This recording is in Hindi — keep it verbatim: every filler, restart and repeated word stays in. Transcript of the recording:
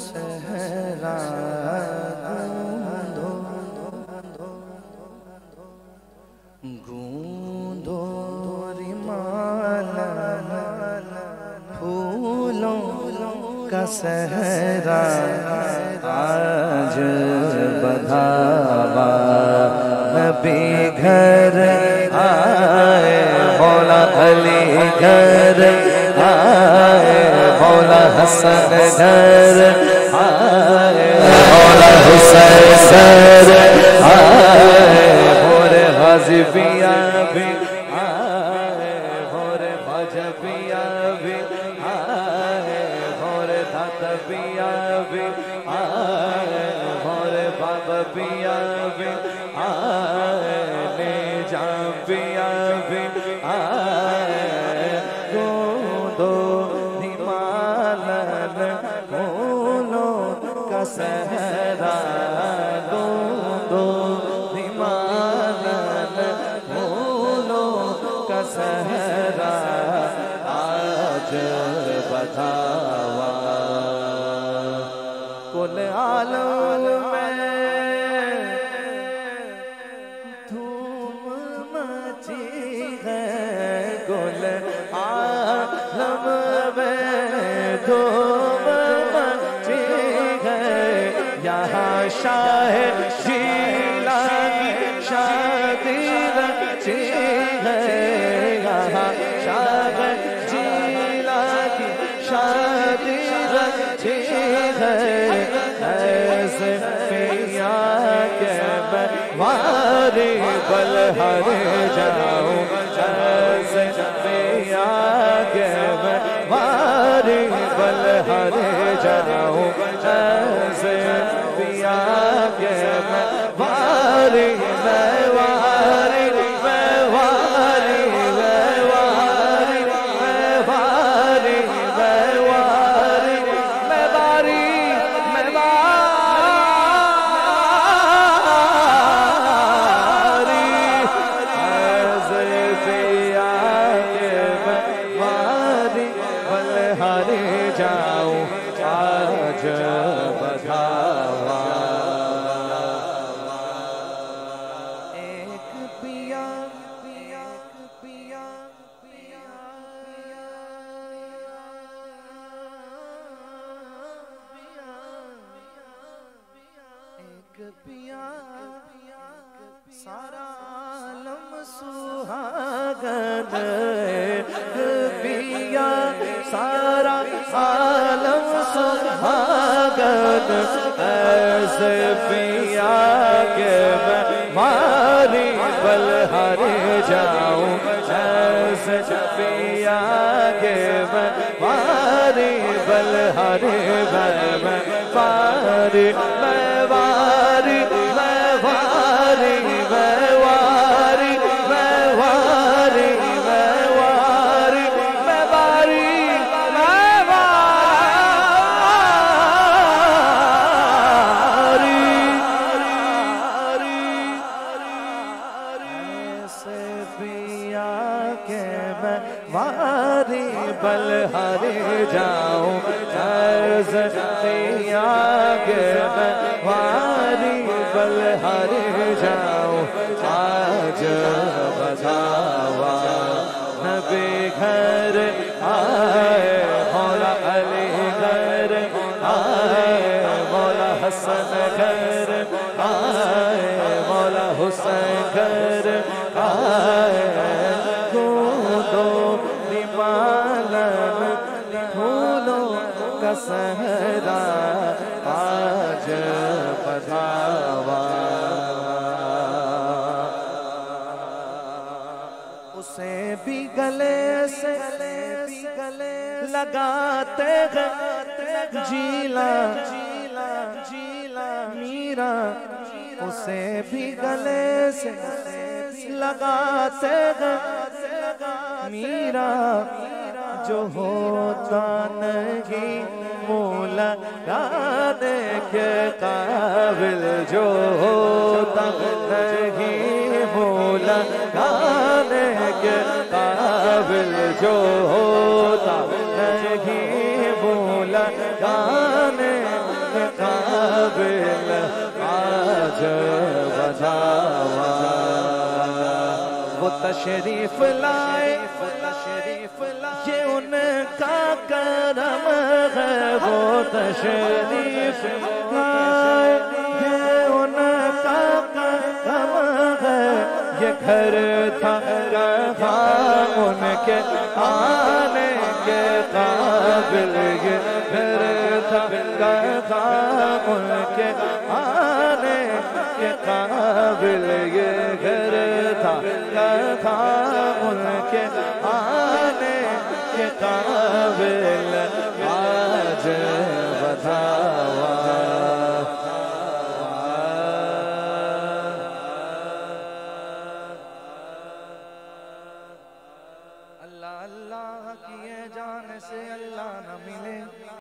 सहरा गूंदो गूंदो रिमाला फूलों का सहरा आज बधावा नबी घर आए मौला अली घर आए मौला हसन घर आए मौला हुसैन सर आए मोरे हज़बिया भी आए मोरे भजबिया भी आए मोरे धतबिया भी आए मोरे बाबिया भी आए ने जाबिया भी आए गूंदो निमालन फूलों का सहरा गूंदो निमालन फूलों का सहरा आज बधावा कुल आलम में धूम मची है कुल आलम में धूम मची है यहाँ शाह जीलानी शादी रची है यहाँ शाह जीलानी शादी रची है ऐसे पिया के मैं मारे बल हर जाऊं ऐसे पिया के मैं मारे बल हर जाऊं ऐसे पिया के मैं मारे मैं वारे मैं वारे मैं वारे मैं वारे मैं वारे मैं वारी मैं वारी ऐसे पिया के मैं वारी बल हरे जाऊं आज बधावा एक पिया पिया पिया पिया एक पिया सारा आलम सुहागन पिया सारा आलम सुहागन ऐसे पिया के मैं मारी बल हरे जाऊं ऐसे पिया के मैं मारी बल हरे मैं वारी मैं वारी मैं वारी मैं वारी मैं वारी मैं वारी मैं वारी मैं वारी ऐसे पिया के मैं वारी बल हरे जाऊं ऐसे पिया के मैं वारी बल हरे जाऊं आज बधावा नबी घर आए मौला अली घर आए मौला हसन घर आए मौला हुसैन घर आए गूंदो निमालन फूलों का सहरा आज बधावा उसे भी गले से लगाते हैं जीला जीला जीला मीरा उसे भी गले से लगाते हैं मीरा जो होता नहीं मौला गाने के काबिल जो होता नहीं मौला गाने के काबिल जो होता नहीं मौला गाने तशरीफ लाए, ये उनका करम है, वो तशरीफ लाए, ये उनका करम है। ये घर था कहाँ उनके आने के काबिल, ये घर था कहाँ उनके आने के काबिल, ये घर था कहाँ उनके आने के काबिल। आज बतावा अल्लाह अल्लाह किए जाने से अल्लाह न मिले।